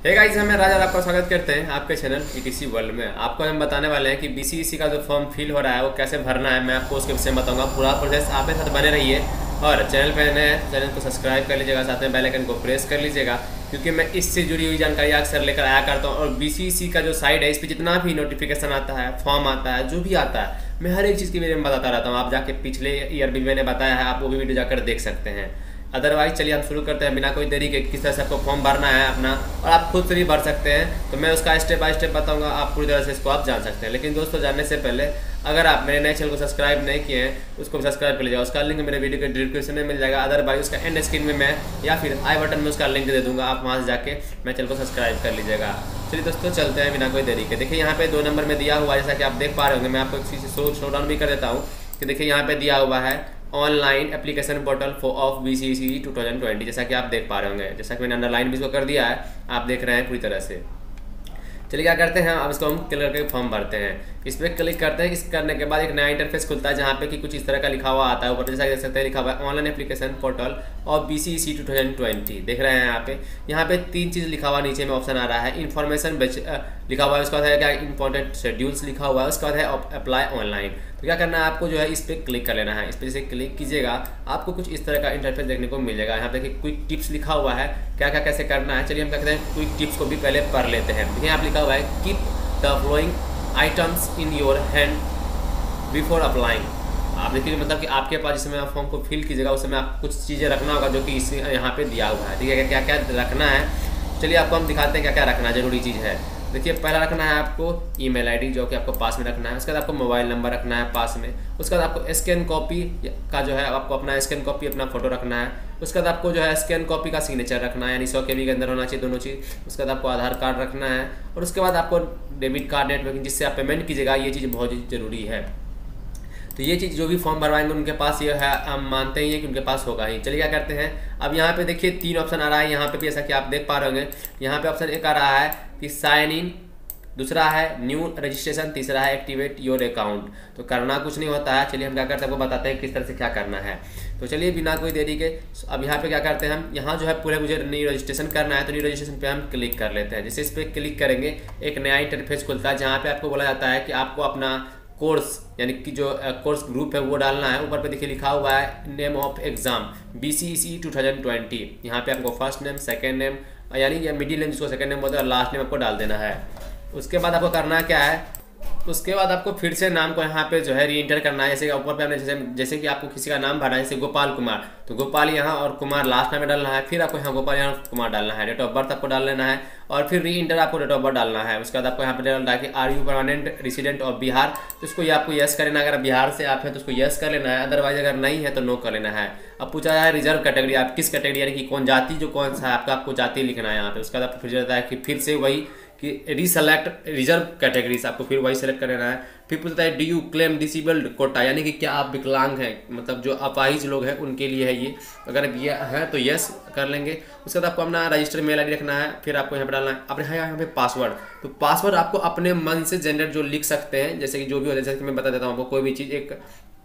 Hey guys, मैं राजा और आपका स्वागत करते हैं आपके चैनल ईटीसी वर्ल्ड में। आपको हम बताने वाले हैं कि बीसीईसी का जो फॉर्म फिल हो रहा है वो कैसे भरना है। मैं आपको उसके विषय में बताऊंगा। पूरा प्रोसेस आप मेरे साथ बने रहिए और चैनल पर नए चैनल को सब्सक्राइब कर लीजिएगा, साथ में बेल आइकन को प्रेस कर लीजिएगा, क्योंकि मैं इससे जुड़ी हुई जानकारी अक्सर लेकर आया करता हूँ। और बीसीईसी का जो साइट है, इस पर जितना भी नोटिफिकेशन आता है, फॉर्म आता है, जो भी आता है, मैं हर एक चीज़ के बारे में बताता रहता हूँ। आप जाके पिछले ईयर भी मैंने बताया है, आप वो भी वीडियो जाकर देख सकते हैं। अदरवाइज चलिए हम शुरू करते हैं बिना कोई देरी के। किस तरह से आपको फॉर्म भरना है अपना, और आप खुद से भी भर सकते हैं, तो मैं उसका स्टेप बाय स्टेप बताऊंगा। आप पूरी तरह से इसको आप जान सकते हैं। लेकिन दोस्तों, जानने से पहले अगर आप मेरे नए चैनल को सब्सक्राइब नहीं किए हैं, उसको सब्सक्राइब कर लीजिएगा। उसका लिंक मेरे वीडियो के डिस्क्रिप्शन में मिल जाएगा। अदरवाइज उसका एंड स्क्रीन में मैं या फिर आई बटन में उसका लिंक दे दूंगा। आप वहाँ से जाके मेरे चैनल को सब्सक्राइब कर लीजिएगा। चलिए दोस्तों, चलते हैं बिना कोई देरी के। देखिए यहाँ पे 2 नंबर में दिया हुआ है, जैसा कि आप देख पा रहे होंगे। मैं आपको एक चीज़ स्लो डाउन भी कर देता हूँ कि देखिए यहाँ पे दिया हुआ है online application portal for of BCEC 2020, जैसा कि आप देख पा रहे होंगे। जैसा कि मैंने अंडरलाइन भी इसको कर दिया है, आप देख रहे हैं पूरी तरह से। चलिए क्या करते हैं, अब इसको हम क्लिक करके फॉर्म भरते हैं। इस पर क्लिक करते हैं। इस करने के बाद एक नया इंटरफेस खुलता है, जहाँ पे कि कुछ इस तरह का लिखा हुआ आता है। ऊपर जैसा देख सकते हैं लिखा हुआ है online application portal of BCEC 2020। देख रहे हैं यहाँ पे 3 चीज़ लिखा हुआ नीचे में ऑप्शन आ रहा है। इन्फॉर्मेशन लिखा हुआ है, उसके बाद है क्या इंपॉर्टेंट शेड्यूल्स लिखा हुआ है, उसके बाद है अप्लाई ऑनलाइन। तो क्या करना है आपको, जो है इस पर क्लिक कर लेना है। इस पर जैसे क्लिक कीजिएगा, आपको कुछ इस तरह का इंटरफेस देखने को मिल जाएगा। यहाँ पे देखिए क्विक टिप्स लिखा हुआ है, क्या क्या कैसे करना है। चलिए हम क्या कहते हैं, क्विक टिप्स को भी पहले पढ़ लेते हैं। देखिए यहाँ लिखा हुआ है keep the flowing items in your hand before applying. आप देखिए मतलब कि आपके पास जिसमें आप फॉर्म को फिल कीजिएगा, उसमें आप कुछ चीज़ें रखना होगा, जो कि इस यहाँ पे दिया हुआ है। ठीक है, क्या क्या रखना है। चलिए आपको हम दिखाते हैं क्या क्या रखना जरूरी चीज़ है। देखिए पहला रखना है आपको ईमेल आईडी, जो कि आपको पास में रखना है। उसके बाद आपको मोबाइल नंबर रखना है पास में। उसके बाद आपको स्कैन कॉपी का जो है, आपको अपना स्कैन कॉपी अपना फोटो रखना है। उसके बाद आपको जो है स्कैन कॉपी का सिग्नेचर रखना है, यानी 100 KB के अंदर होना चाहिए दोनों चीज़। उसके बाद आपको आधार कार्ड रखना है, और उसके बाद आपको डेबिट कार्ड नेट बैंकिंग जिससे आप पेमेंट कीजिएगा, ये चीज़ बहुत ज़रूरी है। तो ये चीज़ जो भी फॉर्म भरवाएंगे उनके पास ये है, हम मानते ही हैं कि उनके पास होगा ही। चलिए क्या करते हैं, अब यहाँ पे देखिए 3 ऑप्शन आ रहा है। यहाँ पे भी जैसा कि आप देख पा रहे होंगे, यहाँ पे ऑप्शन एक आ रहा है कि साइन इन, दूसरा है न्यू रजिस्ट्रेशन, तीसरा है एक्टिवेट योर अकाउंट। तो करना कुछ नहीं होता है। चलिए हम क्या करते हैं, आपको बताते हैं किस तरह से क्या करना है। तो चलिए बिना कोई देरी के अब यहाँ पे क्या करते हैं, हम यहाँ जो है पूरे मुझे न्यू रजिस्ट्रेशन करना है, तो न्यू रजिस्ट्रेशन पे हम क्लिक कर लेते हैं। जैसे इस पर क्लिक करेंगे, एक नया इंटरफेस खुलता है, जहाँ पे आपको बोला जाता है कि आपको अपना कोर्स यानी कि जो कोर्स ग्रुप है वो डालना है। ऊपर पे देखिए लिखा हुआ है नेम ऑफ एग्जाम बीसीईसी 2020। यहाँ पे आपको फर्स्ट नेम, सेकेंड नेम, यानी मिडिल नेम जिसको सेकेंड नेम बोलते हैं, और लास्ट नेम आपको डाल देना है। उसके बाद आपको करना क्या है, उसके बाद आपको फिर से नाम को यहाँ पे जो है री इंटर करना है। जैसे कि ऊपर पे हमने जैसे कि आपको किसी का नाम भरना है, जैसे गोपाल कुमार, तो गोपाल यहाँ और कुमार लास्ट में डालना है। फिर आपको यहाँ गोपाल यहाँ कुमार डालना है। डेट ऑफ बर्थ आपको डाल लेना है, और फिर री इंटर आपको डेट ऑफ बर्थ डालना है। उसके बाद आपको यहाँ पे डालना है कि are you permanent resident of Bihar, तो इसको ये आपको यस कर लेना। अगर बिहार से आप हैं तो उसको यस कर लेना है, अदरवाइज अगर नहीं है तो नो कर लेना है। अब पूछा जाए रिजर्व कैटेगरी, आप किस कैटेगरी यानी कि कौन जाति, जो कौन सा है आपका, आपको जाति लिखना है यहाँ पे। उसके बाद आपको फिर जाता है कि फिर से वही कि रीसेलेक्ट रिजर्व कैटेगरीज, आपको फिर वही सेलेक्ट कर लेना है। फिर पूछता है do you claim disabled quota, यानी कि क्या आप विकलांग हैं, मतलब जो अपाहिज लोग हैं उनके लिए है ये। अगर ये है तो यस कर लेंगे। उसके बाद आपको अपना रजिस्टर्ड मेल आईडी रखना है। फिर आपको यहाँ पे डालना है अपने यहाँ पे पासवर्ड। तो पासवर्ड आपको अपने मन से जनरेट जो लिख सकते हैं, जैसे कि जो भी हो, जैसे कि मैं बता देता हूँ आपको कोई भी चीज़ एक,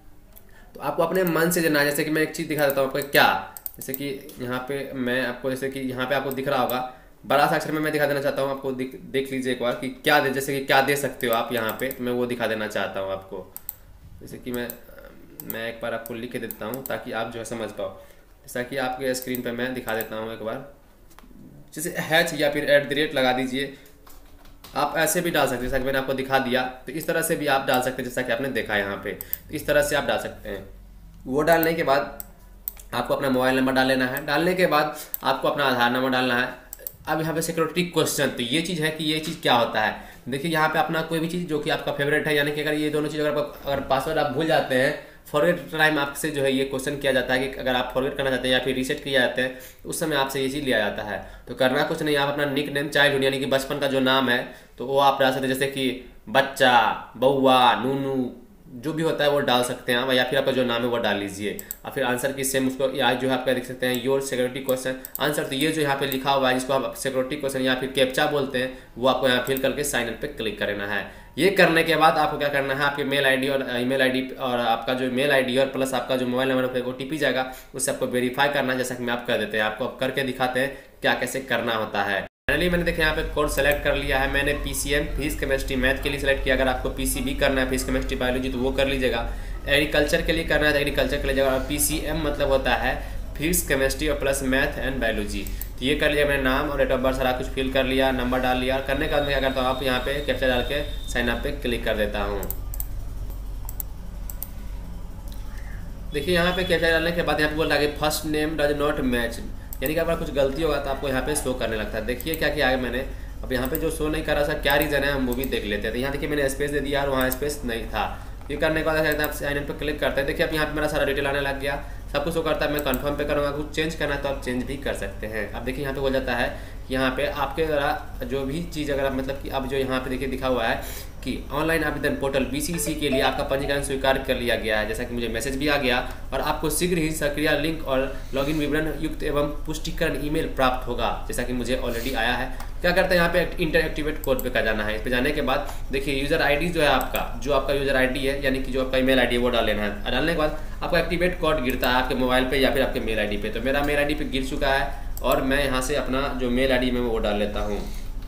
तो आपको अपने मन से देना है। जैसे कि मैं एक चीज़ दिखा देता हूँ आपको, क्या जैसे कि यहाँ पे मैं आपको, जैसे कि यहाँ पे आपको दिख रहा होगा बड़ा सा अक्षर में, मैं दिखा देना चाहता हूँ आपको। देख लीजिए एक बार कि क्या दे, जैसे कि क्या दे सकते हो आप यहाँ पे, मैं वो दिखा देना चाहता हूँ आपको। जैसे कि मैं एक बार आपको लिख के देता हूँ ताकि आप जो है समझ पाओ। जैसा कि आपके स्क्रीन पे मैं दिखा देता हूँ एक बार, जैसे हैच या फिर @ लगा दीजिए। आप ऐसे भी डाल सकते हैं, जैसा कि मैंने आपको दिखा दिया। तो इस तरह से भी आप डाल सकते हैं, जैसा कि आपने देखा यहाँ पे। तो इस तरह से आप डाल सकते हैं। वो डालने के बाद आपको अपना मोबाइल नंबर डाल लेना है। डालने के बाद आपको अपना आधार नंबर डालना है। अब यहाँ पे सिक्योरिटी क्वेश्चन, तो ये चीज़ है कि ये चीज़ क्या होता है। देखिए यहाँ पे अपना कोई भी चीज़ जो कि आपका फेवरेट है, यानी कि अगर ये दोनों चीज़ अगर पासवर्ड आप भूल जाते हैं, फॉरगेट टाइम आपसे जो है ये क्वेश्चन किया जाता है कि अगर आप फॉरगेट करना चाहते हैं या फिर रीसेट किया जाते हैं, उस समय आपसे ये चीज़ लिया जाता है। तो करना कुछ नहीं, आप अपना निक नेम चाइल्डहुड यानी कि बचपन का जो नाम है, तो वो आप डाल सकते हैं। जैसे कि बच्चा, बउआ, नूनू, जो भी होता है वो डाल सकते हैं, या फिर आपका जो नाम है वो डाल लीजिए। और फिर आंसर की सेम उसको या जो है आपका देख सकते हैं योर सिक्योरिटी क्वेश्चन आंसर। तो ये जो यहाँ पे लिखा हुआ है, जिसको आप सिक्योरिटी क्वेश्चन या फिर कैप्चा बोलते हैं, वो आपको यहाँ फिल करके साइन इन पे क्लिक करना है। ये करने के बाद आपको क्या करना है, आपके मेल आईडी और ईमेल आईडी और आपका जो मेल आईडी और प्लस आपका जो मोबाइल नंबर पर OTP जाएगा, उससे आपको वेरीफाई करना है। जैसा कि मैं आप कर देते हैं, आपको करके दिखाते हैं क्या कैसे करना होता है। फाइनली मैंने देखिए यहाँ पे कोड सेलेक्ट कर लिया है। मैंने PCM फिजिक्स केमिस्ट्री मैथ के लिए सेलेक्ट किया। अगर आपको PCB करना है, फिजिक्स केमिस्ट्री बायोलॉजी, तो वो कर लीजिएगा। एग्रीकल्चर के लिए करना है तो एग्रीकल्चर कर लीजिएगा। और PCM मतलब होता है फिजिक्स केमिस्ट्री और प्लस मैथ एंड बायोलॉजी। तो ये कर लिया मैंने, नाम और डेट ऑफ बर्थ सारा कुछ फिल कर लिया, नंबर डाल लिया। करने के बाद मैं क्या करता हूँ, आप यहाँ पे कैप्चा डाल के साइन अप पे क्लिक कर देता हूँ। देखिए यहाँ पे कैप्चा डालने के बाद यहाँ पे बोल रहा है कि first name does not match, यानी कि अगर कुछ गलती होगा तो आपको यहाँ पे शो करने लगता है। देखिए क्या किया है मैंने, अब यहाँ पे जो शो नहीं कर रहा था क्या रीज़न है हम वो भी देख लेते हैं। तो यहाँ देखिए मैंने स्पेस दे दिया और वहाँ स्पेस नहीं था। ये करने के बाद आप साइन इन पर क्लिक करते हैं। देखिए अब यहाँ पे मेरा सारा डिटेल आने लग गया, सब कुछ शो करता है। मैं कंफर्म पे करूँगा, कुछ चेंज करना है तो आप चेंज भी कर सकते हैं। अब देखिए यहाँ पे हो जाता है, यहाँ पे आपके द्वारा जो भी चीज़ अगर आप मतलब कि अब जो यहाँ पे देखिए दिखा हुआ है कि ऑनलाइन आवेदन पोर्टल BCEC के लिए आपका पंजीकरण स्वीकार कर लिया गया है, जैसा कि मुझे मैसेज भी आ गया। और आपको शीघ्र ही सक्रिय लिंक और लॉगिन विवरण युक्त एवं पुष्टिकरण ईमेल प्राप्त होगा, जैसा कि मुझे ऑलरेडी आया है। क्या करते हैं यहाँ पे इंटर एक्टिवेट कोड पे जाना है। इस पे जाने के बाद देखिए यूजर ID जो है आपका, जो आपका यूजर ID है यानी कि जो आपका ईमेल ID है वो डाल लेना है। डालने के बाद आपका एक्टिवेट कोड गिरता है आपके मोबाइल पे या फिर आपके मेल ID पे। तो मेरा मेल ID पे गिर चुका है और मैं यहाँ से अपना जो मेल ID में वो डाल लेता हूँ।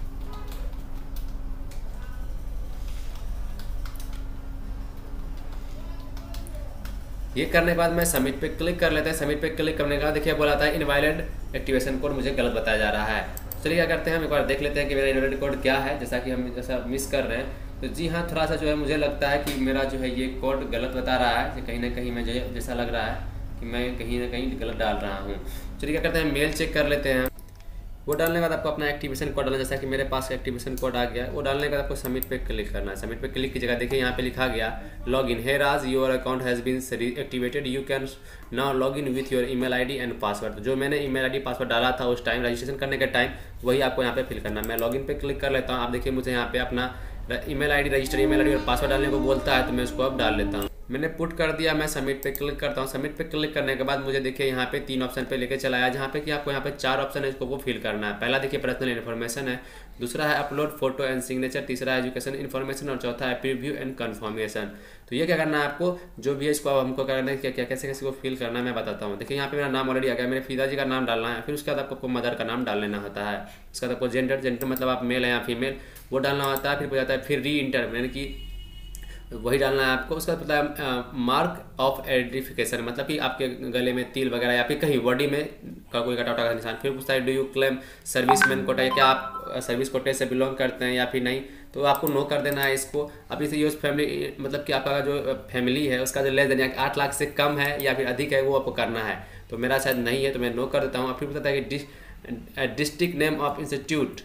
ये करने के बाद मैं सबमिट पे क्लिक कर लेते हैं। सबमिट पे क्लिक करने के बाद देखिए बोला था इनवैलिड एक्टिवेशन कोड मुझे गलत बताया जा रहा है। चलिए क्या करते हैं, हम एक बार देख लेते हैं कि मेरा इनवैलिड कोड क्या है, जैसा कि हम जैसा मिस कर रहे हैं। तो जी हाँ, थोड़ा सा जो है मुझे लगता है कि मेरा जो है ये कोड गलत बता रहा है, कहीं ना कहीं मैं जैसा लग रहा है कि मैं कहीं ना कहीं गलत डाल रहा हूँ। चलिए क्या करते हैं, मेल चेक कर लेते हैं। वो डालने के बाद आपको अपना एक्टिवेशन कोड डालना, जैसा कि मेरे पास एक्टिवेशन कोड आ गया। वो डालने के बाद आपको सबमिट पे क्लिक करना है। सबमिट पे क्लिक कीजिएगा, देखिए यहाँ पे लिखा गया log in, hey Raj your account has been activated, you can now log in with your email ID and password. जो मैंने ईमेल ID पासवर्ड डाला था उस टाइम रजिस्ट्रेशन करने के टाइम, वही आपको यहाँ पे फिल करना है। मैं लॉगिन पे क्लिक कर लेता हूँ। आप देखिए मुझे यहाँ पे अपना email ID register email ID और पासवर्ड डालने को बोलता है, तो मैं उसको अब डाल लेता हूँ। मैंने पुट कर दिया, मैं सबमिट पे क्लिक करता हूँ। सबमिट पे क्लिक करने के बाद मुझे देखिए यहाँ पे 3 ऑप्शन पे लेके चला आया, जहाँ पे कि आपको यहाँ पे 4 ऑप्शन है, इसको वो फिल करना है। पहला देखिए पर्सनल इन्फॉर्मेशन है, दूसरा है अपलोड फोटो एंड सिग्नेचर, तीसरा है एजुकेशन इन्फॉर्मेशन और चौथा है प्रीव्यू एंड कन्फर्मेशन। तो ये क्या करना है आपको, जो भी है इसको अब हमको करना है, क्या क्या कैसे कैसे को फिल करना है मैं बताता हूँ। देखिए यहाँ पे मेरा नाम ऑलरेडी आ गया, मेरे पिताजी का नाम डालना है। फिर उसके बाद आपको मदर का नाम डाल लेना होता है। उसके बाद आपको जेंडर मतलब आप मेल है या फीमेल वो डालना होता है। फिर हो जाता है फिर री इंटर, यानी कि वही डालना है आपको। उसका पता है मार्क ऑफ आइडेंटिफिकेशन, मतलब कि आपके गले में तिल वगैरह या फिर कहीं बॉडी में का कोई कटा का निशान। फिर पूछता है do you claim serviceman quota, क्या आप सर्विस कोटे से बिलोंग करते हैं या फिर नहीं, तो आपको नो कर देना है इसको। अब इसे यूज फैमिली, मतलब कि आपका जो फैमिली है उसका जो लेस देन 8 लाख से कम है या फिर अधिक है वो आपको करना है। तो मेरा शायद नहीं है तो मैं नो कर देता हूँ। फिर बताता है कि डिस्ट्रिक्ट नेम ऑफ इंस्टीट्यूट,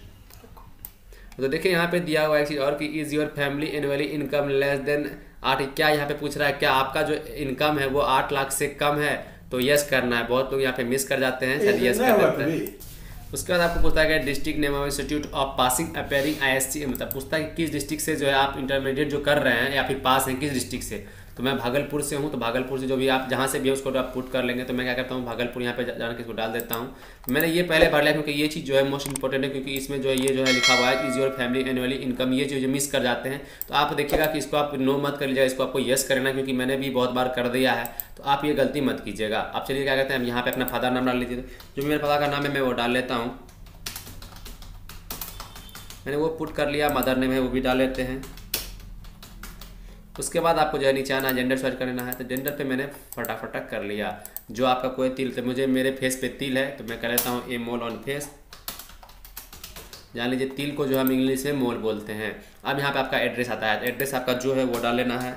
तो देखिए यहाँ पे दिया हुआ है एक चीज़ और कि is your family annually income less than 8, क्या यहाँ पे पूछ रहा है क्या आपका जो इनकम है वो 8 लाख से कम है, तो यस करना है। बहुत लोग यहाँ पे मिस कर जाते हैं, शायद यस कर देते हैं। उसके बाद आपको पूछता है कि district name of institute of passing appearing ISC, मतलब पूछता है कि किस डिस्ट्रिक्ट से जो है आप इंटरमीडिएट जो कर रहे हैं या फिर पास हैं किस डिस्ट्रिक्ट से। तो मैं भागलपुर से हूँ, तो भागलपुर से जो भी आप जहाँ से भी है उसको आप पुट कर लेंगे। तो मैं क्या करता हूँ भागलपुर यहाँ पे जाकर इसको डाल देता हूँ। मैंने ये पहले भर लिया क्योंकि ये चीज़ जो है मोस्ट इंपॉर्टेंट है, क्योंकि इसमें जो है ये जो है लिखा हुआ है is your family annually income, ये चीज़ मिस कर जाते हैं। तो आप देखिएगा कि इसको आप नो मत कर लीजिएगा, इसको आपको यस करना, क्योंकि मैंने भी बहुत बार कर दिया है, तो आप ये गलती मत कीजिएगा। आप चलिए क्या कहते हैं, हम यहाँ पे अपना फादर नाम डाल लीजिए। जो मेरे फादर का नाम है मैं वो डाल लेता हूँ। मैंने वो पुट कर लिया, मदर नेम है वो भी डाल लेते हैं। उसके बाद आपको जो है नीचे आना, जेंडर सर्च करना है। तो जेंडर पे मैंने फटाफट कर लिया। जो आपका कोई तिल, तो मुझे मेरे फेस पे तिल है तो मैं कर लेता हूँ ए मोल ऑन फेस। जान लीजिए तिल को जो हम इंग्लिश में मोल बोलते हैं। अब यहाँ पे आपका एड्रेस आता है, एड्रेस आपका जो है वो डाल लेना है।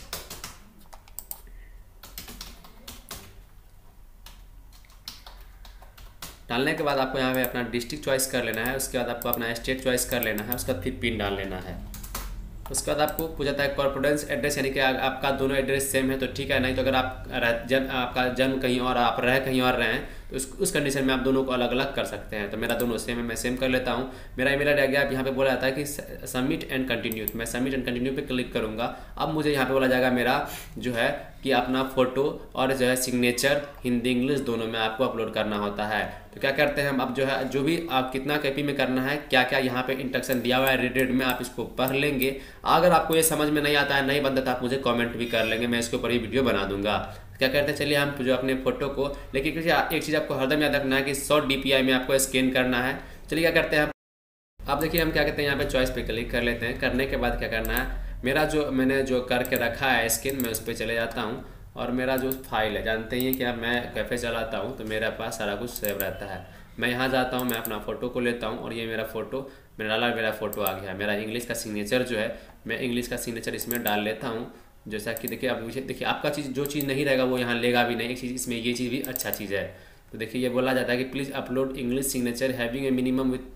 डालने के बाद आपको यहाँ पे अपना डिस्ट्रिक्ट चॉइस कर लेना है। उसके बाद आपको अपना स्टेट चॉइस कर लेना है। उसके बाद फिर पिन डाल लेना है। उसके बाद आपको पूछ जाता है कॉर्पोरेंस एड्रेस, यानी कि आपका दोनों एड्रेस सेम है तो ठीक है, नहीं तो अगर आप आपका जन्म कहीं और आप कहीं और रहे हैं तो उस कंडीशन में आप दोनों को अलग अलग कर सकते हैं। तो मेरा दोनों सेम है, मैं सेम कर लेता हूँ। मेरा ईमेल आईडी आ गया। अब यहाँ पे बोला जाता है कि सबमिट एंड कंटिन्यू, तो मैं सबमिट एंड कंटिन्यू पे क्लिक करूँगा। अब मुझे यहाँ पे बोला जाएगा मेरा जो है कि अपना फोटो और जो है सिग्नेचर हिंदी इंग्लिश दोनों में आपको अपलोड करना होता है। तो क्या करते हैं हम, अब जो है जो भी आप कितना कॉपी में करना है, क्या क्या यहाँ पे इंस्ट्रक्शन दिया हुआ है रेड में, आप इसको पढ़ लेंगे। अगर आपको ये समझ में नहीं आता है, नहीं बनता, तो आप मुझे कमेंट भी कर लेंगे, मैं इसके ऊपर ही वीडियो बना दूंगा। क्या करते हैं, चलिए हम जो अपने फोटो को, लेकिन एक चीज़ आपको हरदम याद रखना है कि 100 DPI में आपको स्कैन करना है। चलिए क्या करते हैं अब देखिए हम क्या कहते हैं, यहाँ पे चॉइस पे क्लिक कर लेते हैं। करने के बाद क्या करना है, मेरा जो मैंने जो करके रखा है स्किन, मैं उस पर चले जाता हूँ और मेरा जो फाइल है, जानते ही कि मैं कैफ़े चलाता हूँ तो मेरे पास सारा कुछ सेव रहता है। मैं यहाँ जाता हूँ, मैं अपना फ़ोटो को लेता हूँ और ये मेरा फ़ोटो मैंने डाला, मेरा फ़ोटो आ गया। मेरा इंग्लिश का सिग्नेचर जो है, मैं इंग्लिश का सिग्नेचर इसमें डाल लेता हूँ। जैसा कि देखिए अब देखिए आपका चीज़ जो चीज़ नहीं रहेगा वो यहाँ लेगा भी नहीं। एक चीज़ इसमें ये चीज़ भी अच्छा चीज़ है। तो देखिए ये बोला जाता है कि please upload English signature having a minimum with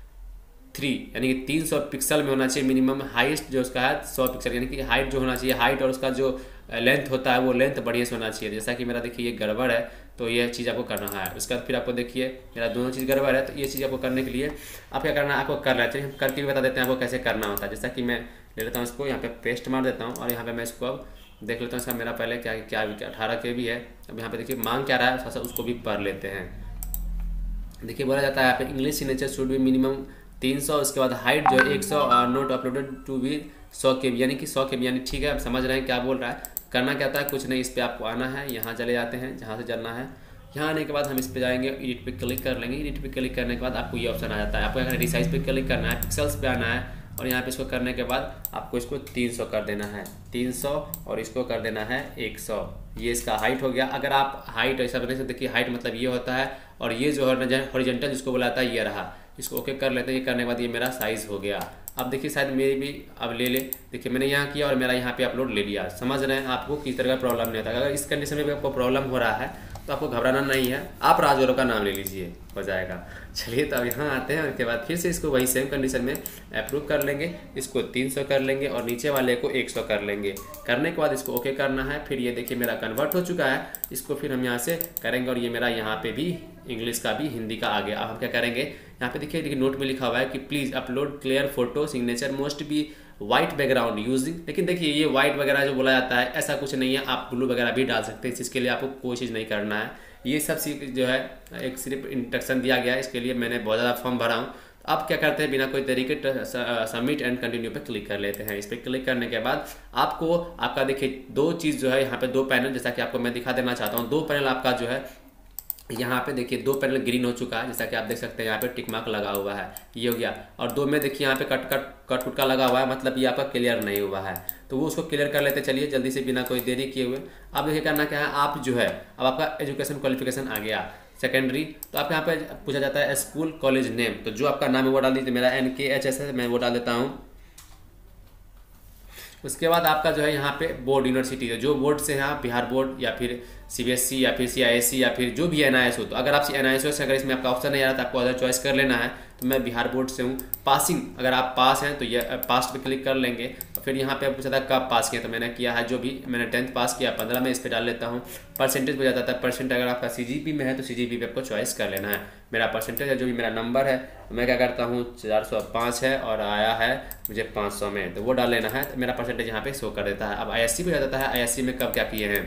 3, यानी कि 300 पिक्सल में होना चाहिए मिनिमम। हाइस्ट जो उसका है 100 पिक्सल, यानी कि हाइट जो होना चाहिए, हाइट और उसका जो लेंथ होता है वो लेंथ बढ़िया से होना चाहिए। जैसा कि मेरा देखिए ये गड़बड़ है, तो ये चीज़ आपको करना है। उसके बाद फिर आपको देखिए मेरा दोनों चीज़ गड़बड़ है, तो ये चीज़ आपको करने के लिए आप क्या करना है, आपको कर लेते हैं, करके भी बता देते हैं आपको कैसे करना होता है। जैसा कि मैं ले लेता हूँ इसको, यहाँ पे पेस्ट मार देता हूँ और यहाँ पे मैं इसको अब देख लेता हूँ इसका मेरा पहले क्या क्या 18 KB है। अब यहाँ पे देखिए मांग क्या रहा है, थोड़ा सा उसको भी पढ़ लेते हैं। देखिए बोला जाता है यहाँ पे इंग्लिश सिग्नेचर शुड भी मिनिमम 300, उसके बाद हाइट जो है 100 और note uploaded to be 100 KB, यानी कि 100 KB, यानी ठीक है। आप समझ रहे हैं क्या बोल रहा है। करना क्या होता है, कुछ नहीं, इस पर आपको आना है, यहाँ चले जाते हैं जहाँ से जाना है। यहाँ आने के बाद हम इस पे जाएंगे, एडिट पे क्लिक कर लेंगे। एडिट पे क्लिक करने के बाद आपको ये ऑप्शन आ जाता है, आपको यहाँ रिसाइज पे क्लिक करना है, पिक्सल्स पे आना है और यहाँ पे इसको करने के बाद आपको इसको 300 कर देना है, 300 और इसको कर देना है 100। ये इसका हाइट हो गया। अगर आप हाइट ऐसा करने से देखिए हाइट मतलब ये होता है, और ये जो है हॉरिजॉन्टल जिसको बुलाता है ये रहा। इसको ओके कर लेते हैं। ये करने के बाद ये मेरा साइज़ हो गया। अब देखिए शायद मेरी भी अब ले ले, देखिए मैंने यहाँ किया और मेरा यहाँ पे अपलोड ले लिया। समझ रहे हैं आपको किस तरह का प्रॉब्लम नहीं होता। अगर इस कंडीशन में भी आपको प्रॉब्लम हो रहा है तो आपको घबराना नहीं है, आप राजगौरव का नाम ले लीजिए, हो जाएगा। चलिए तो अब यहाँ आते हैं, उसके बाद फिर से इसको वही सेम कंडीशन में अप्रूव कर लेंगे। इसको 300 कर लेंगे और नीचे वाले को 100 कर लेंगे। करने के बाद इसको ओके करना है। फिर ये देखिए मेरा कन्वर्ट हो चुका है। इसको फिर हम यहाँ से करेंगे और ये मेरा यहाँ पे भी इंग्लिश का भी हिंदी का आ गया। अब हम क्या करेंगे, यहाँ पे देखिए नोट में लिखा हुआ है कि please upload clear photo signature most be white background using. लेकिन देखिए ये वाइट वगैरह जो बोला जाता है ऐसा कुछ नहीं है, आप ब्लू वगैरह भी डाल सकते हैं। इस चीज़ के लिए आपको कोई चीज़ नहीं करना है। ये सब जो है एक सिर्फ इंस्ट्रक्शन दिया गया है, इसके लिए मैंने बहुत ज़्यादा फॉर्म भरा हूँ। आप क्या करते हैं, बिना कोई तरीके सबमिट एंड कंटिन्यू पे क्लिक कर लेते हैं। इस पर क्लिक करने के बाद आपको आपका देखिए दो चीज़ जो है यहाँ पे 2 पैनल, जैसा कि आपको मैं दिखा देना चाहता हूँ। 2 पैनल आपका जो है यहाँ पे देखिए 2 पैनल ग्रीन हो चुका है, जैसा कि आप देख सकते हैं यहाँ पे टिक मार्क लगा हुआ है, ये हो गया। और 2 में देखिए यहाँ पे कट का लगा हुआ है, मतलब ये आपका क्लियर नहीं हुआ है। तो वो उसको क्लियर कर लेते चलिए जल्दी से बिना कोई देरी किए हुए। अब देखिए करना क्या है, आप जो है अब आपका एजुकेशन क्वालिफिकेशन आ गया सेकेंडरी, तो आप यहाँ पे पूछा जाता है स्कूल कॉलेज नेम, तो जो आपका नाम है वो डाल दीजिए। मेरा NKHS है, मैं वो डाल देता हूँ। उसके बाद आपका जो है यहाँ पे बोर्ड यूनिवर्सिटी है, जो बोर्ड से यहाँ बिहार बोर्ड या फिर CBSE या फिर CISE या फिर जो भी NIS हो। तो अगर आप NIS से अगर इसमें आपका ऑप्शन नहीं आ रहा तो आपको अदर चॉइस कर लेना है। तो मैं बिहार बोर्ड से हूँ। पासिंग, अगर आप पास हैं तो ये पास पे क्लिक कर लेंगे। फिर यहाँ पे पूछा था कब पास किया, तो मैंने किया है जो भी मैंने 10th पास किया 15 में, इस पर डाल लेता हूँ। परसेंटेज हो जाता था, परसेंट अगर आपका CGP में है तो CGP पे आपको चॉइस कर लेना है। मेरा परसेंटेज है जो भी मेरा नंबर है, तो मैं क्या करता हूँ 405 है और आया है मुझे 500 में, तो वो डाल लेना है। तो मेरा परसेंटेज यहाँ पे शो कर देता है। अब ISC पे जाता है, ISC में कब क्या किए हैं,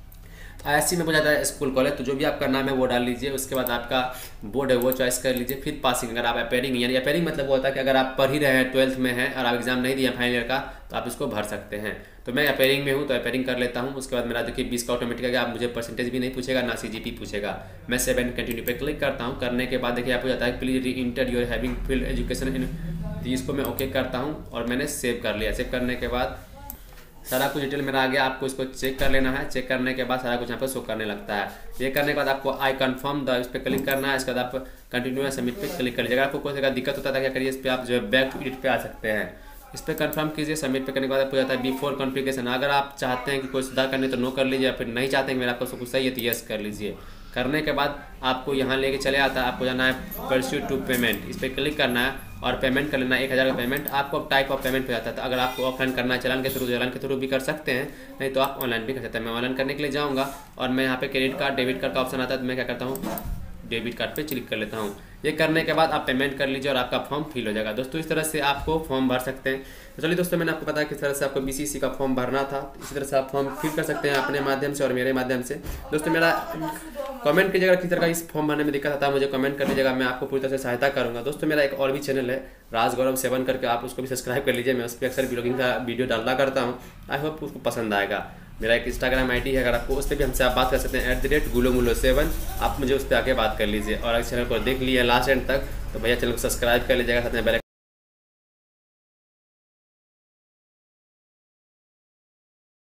ISC में हो जाता है स्कूल कॉलेज, तो जो भी आपका नाम है वो डाल लीजिए। उसके बाद आपका बोर्ड है वो चॉइस कर लीजिए। फिर पासिंग, अगर आप अपेयरिंग, यानी अपेयरिंग मतलब वो होता है कि अगर आप पढ़ ही रहे हैं 12th में हैं और आप एग्जाम नहीं दिए फाइनल ईयर का, तो आप इसको भर सकते हैं। तो मैं अपेयरिंग में हूँ तो अपेयरिंग कर लेता हूँ। उसके बाद मेरा देखिए 20 का ऑटोमेटिक है, आप मुझे परसेंटेज भी नहीं पूछेगा ना CGP पूछेगा। मैं 7 कंटिन्यू पे क्लिक करता हूँ। करने के बाद देखिए आपको जाता है please re enter your having field education in, इसको मैं ओके करता हूँ और मैंने सेव कर लिया। सेव करने के बाद सारा कुछ डिटेल मेरा आ गया। आपको इसको चेक कर लेना है। चेक करने के बाद सारा कुछ यहाँ पर शो करने लगता है। ये करने के बाद आपको आई कन्फर्म द इस पर क्लिक करना है। इसके बाद आप कंटिन्यू सबमिट पे क्लिक कर लीजिएगा। आपको कोई तरह का दिक्कत होता था क्या करिए, इस पर आप जो है बैक टू एडिट पे आ सकते हैं। इस पर कंफर्म कीजिए। सबमिट पे करने के बाद आपको जाता है बिफोर कॉन्फ़िगरेशन। अगर आप चाहते हैं कि कोई सुधार करने तो नो कर लीजिए, या फिर नहीं चाहते हैं कि मेरा आपको सब कुछ सही है तो यस कर लीजिए। करने के बाद आपको यहाँ लेके चले आता है। आपको जाना है परस्यू टू पेमेंट, इस पर क्लिक करना है और पेमेंट कर लेना है 1000 का पेमेंट। आपको टाइप ऑफ पेमेंट पे जाता है। तो अगर आपको ऑफलाइन करना है चालान के थ्रू भी कर सकते हैं, नहीं तो आप ऑनलाइन भी कर सकते हैं। मैं ऑनलाइन करने के लिए जाऊँगा और मैं यहाँ पे क्रेडिट कार्ड डेबिट कार्ड का ऑप्शन आता है, तो मैं क्या करता हूँ डेबिट कार्ड पे क्लिक कर लेता हूँ। ये करने के बाद आप पेमेंट कर लीजिए और आपका फॉर्म फिल हो जाएगा। दोस्तों इस तरह से आपको फॉर्म भर सकते हैं। तो चलिए दोस्तों, मैंने आपको बताया किस तरह से आपको BCEC का फॉर्म भरना था। इसी तरह से आप फॉर्म फिल कर सकते हैं अपने माध्यम से और मेरे माध्यम से। दोस्तों मेरा कमेंट कीजिएगा किस तरह का इस फॉर्म भरने में दिक्कत आता है, मुझे कमेंट कर लीजिएगा, मैं आपको पूरी तरह से सहायता करूँगा। दोस्तों मेरा एक और भी चैनल है राजगौरव 7 करके, आप उसको भी सब्सक्राइब कर लीजिए। मैं उस पर अक्सर ब्लॉगिंग का वीडियो डालना करता हूँ। आई होप उसको पसंद आएगा। मेरा एक इंस्टाग्राम ID है, अगर आपको उस पर भी हमसे आप बात कर सकते हैं @gulomulo7। आप मुझे उस पर आके बात कर लीजिए। और अगर चैनल को देख लिया लास्ट एंड तक तो भैया चैनल को सब्सक्राइब कर लीजिएगा, साथ में बेल